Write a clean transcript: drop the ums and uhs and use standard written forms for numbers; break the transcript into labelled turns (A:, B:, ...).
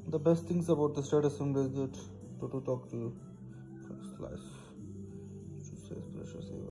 A: The best things about the status symbol is that to talk to you. Life.